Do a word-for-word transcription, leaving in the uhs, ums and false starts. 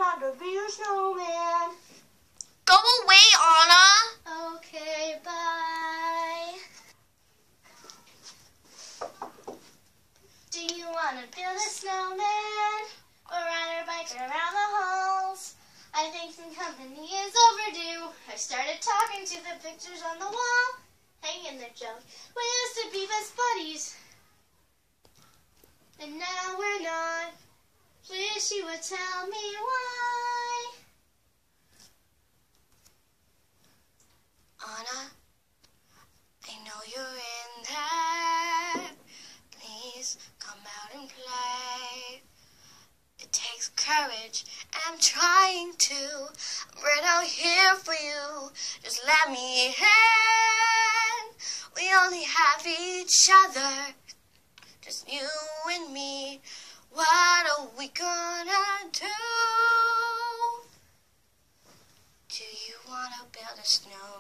not to be a snowman. Go away, Anna. Okay, bye. Do you want to build a snowman or ride our bike around the halls? I think some company is overdue. I started talking to the pictures on the wall. Hanging their junk. We used to be best buddies. And now we're not. Wish you would tell me why. Anna, I know you're in there. Please come out and play. It takes courage. I'm trying to. I'm right out here for you. Just let me in. We only have each other. Just you and me. What are we gonna do? Do you wanna build a snow?